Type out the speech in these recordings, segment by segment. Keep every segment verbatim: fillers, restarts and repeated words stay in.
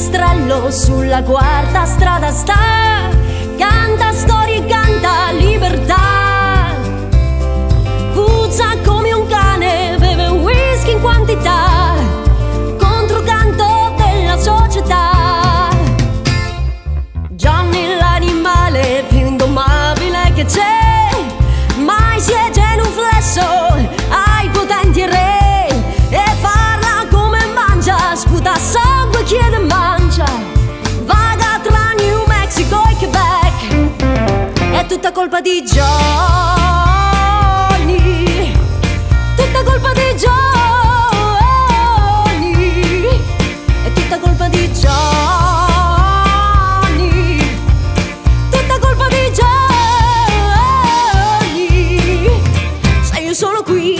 pipistrello sulla quarta strada sta, canta storie, canta libertà. Puzza come un cane, beve whisky in quantità, controcanto della società. Johnny l'animale più indomabile che c'è, mai si è genuflesso ai potenti re, e parla come mangia, sputa sangue, chiede e mangia, vaga tra New Mexico e Quebec. È tutta colpa di Johnny, tutta colpa di Johnny, è tutta colpa di Johnny, tutta colpa di Johnny. Sai, io sono qui.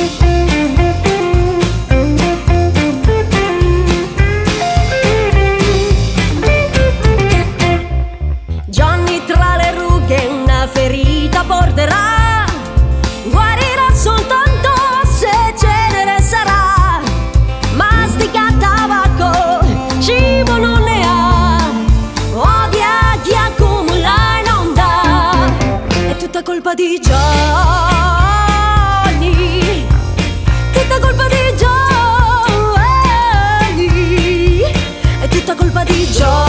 Johnny tra le rughe una ferita porterà, guarirà soltanto se cenere sarà. Mastica tabacco, cibo non ne ha, odia chi accumula e non dà. È tutta colpa di Johnny, tutta colpa di Johnny, è tutta colpa di Johnny.